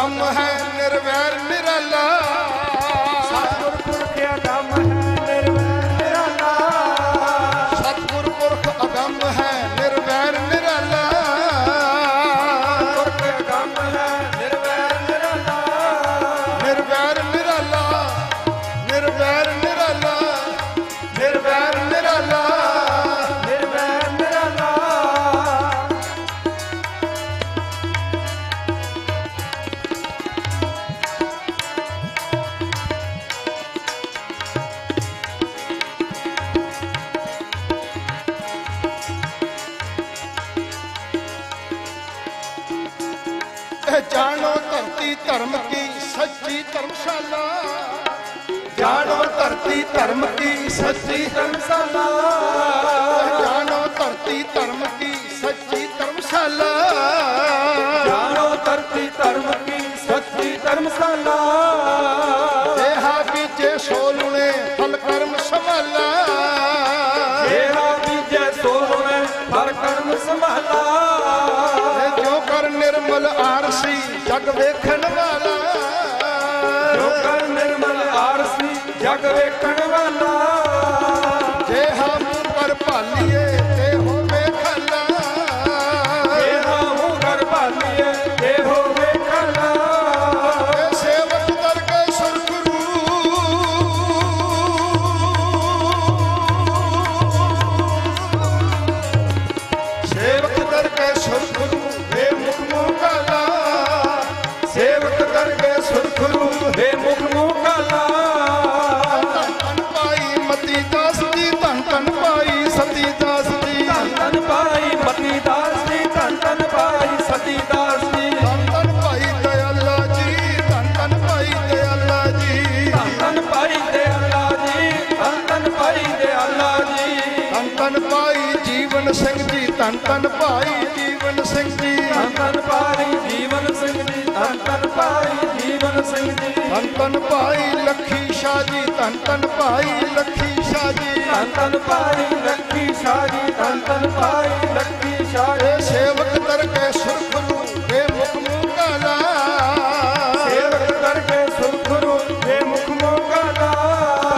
ਅਗੰਮ ਹੈ ਨਿਰਵੈਰ ਨਿਰਾਲਾ। ਸਤਿਗੁਰ ਪੁਰਖ ਅਗੰਮ ਹੈ ਨਿਰਵੈਰ ਨਿਰਾਲਾ। ਸਤਿਗੁਰ ਪੁਰਖ ਅਗੰਮ ਹੈ ਨਿਰਵੈਰ ਨਿਰਾਲਾ। ਪੁਰਖ ਅਗੰਮ ਹੈ ਨਿਰਵੈਰ ਨਿਰਾਲਾ। ਨਿਰਵੈਰ ਨਿਰਾਲਾ ਨਿਰਵੈਰ ਨਿਰਾਲਾ ਨਿਰਵੈਰ ਨਿਰਾਲਾ। ਨਿਰਵੈਰ ਨਿਰਾਲਾ। ਜਾਣੋ ਧਰਤੀ ਧਰਮ ਕੀ ਸੱਚੀ ਧਰਮਸ਼ਾਲਾ। ਜਾਣੋ ਧਰਤੀ ਧਰਮ ਕੀ ਸੱਚੀ ਧਰਮਸ਼ਾਲਾ। ਜਾਣੋ ਧਰਤੀ ਧਰਮ ਕੀ ਸੱਚੀ ਧਰਮਸ਼ਾਲਾ। ਜਾਣੋ ਧਰਤੀ ਧਰਮ ਕੀ ਸੱਚੀ ਧਰਮਸ਼ਾਲਾ। ਦੇਹਾ ਬੀਜੇ ਸੋਲੁਣੇ ਫਲ ਕਰਮ ਸੰਭਾਲਾ। ਦੇਹਾ ਬੀਜੇ ਸੋਲੁਣੇ ਫਲ ਕਰਮ ਸੰਭਾਲਾ। ਜੋ ਕਰ ਨਿਰਮਲ ਆਰਸੀ ਜਗ ਵੇਖਣ ਵਾਲਾ। ਜੋ ਕਰ ਨਿਰਮਲ ਆਰਸੀ ਜਗ ਵੇਖਣ ਵਾਲਾ। ਜੇ ਹਮ ਕਰ ਭਾਲੀਏ ਤੇ ਹੋਵੇ ਖਾਲਾ। ਜੇ ਹਮ ਕਰ ਭਾਲੀਏ ਤੇ ਹੋਵੇ ਖਾਲਾ। ਸੇਵਕ ਦਰ ਕੇ ਸੁਰਗੁਰੂ। ਸੇਵਕ ਦਰ ਕੇ ਸੁਰਗੁਰੂ ਵੇ ਮੁਖ ਮੋਕਾਲਾ। ਸੇਵਕ ਕਰਕੇ ਸੁਰਖਰੂ ਹੈ ਮੁਖ ਮੋਕਾਲਾ। ਧੰਨ ਧੰਨ ਪਾਈ ਮਤੀ ਦਾਸ ਜੀ ਧੰਨ ਧੰਨ ਪਾਈ ਸਤੀ ਦਾਸ ਜੀ। ਧੰਨ ਧੰਨ ਭਾਈ ਮਤੀ ਦਾਸ ਜੀ ਧੰਨ ਧੰਨ ਭਾਈ ਸਤੀ ਦਾਸ ਜੀ। ਧੰਨ ਧੰਨ ਭਾਈ ਦਇਆਲਾ ਜੀ ਧੰਨ ਧੰਨ ਭਾਈ ਦਇਆਲਾ ਜੀ। ਧੰਨ ਧੰਨ ਭਾਈ ਦਇਆਲਾ ਜੀ ਧੰਨ ਧੰਨ ਭਾਈ ਦਇਆਲਾ ਜੀ। ਧੰਨ ਧੰਨ ਭਾਈ ਜੀਵਨ ਸਿੰਘ ਜੀ ਧੰਨ ਧੰਨ ਭਾਈ ਜੀਵਨ ਸਿੰਘ ਜੀ। ਧੰਨ ਧੰਨ ਭਾਈ ਜੀਵਨ ਸਿੰਘ ਜੀ ਧੰਨ ਧੰਨ ਭਾਈ ਜੀਵਨ ਸਿੰਘ ਜੀ। ਧੰਨ ਧੰਨ ਭਾਈ ਲੱਖੀ ਸ਼ਾਹ ਜੀ ਧੰਨ ਧੰਨ ਭਾਈ ਲੱਖੀ ਸ਼ਾਹ ਜੀ। ਧੰਨ ਧੰਨ ਭਾਈ ਲੱਖੀ ਸ਼ਾਹ ਜੀ ਧੰਨ ਧੰਨ ਭਾਈ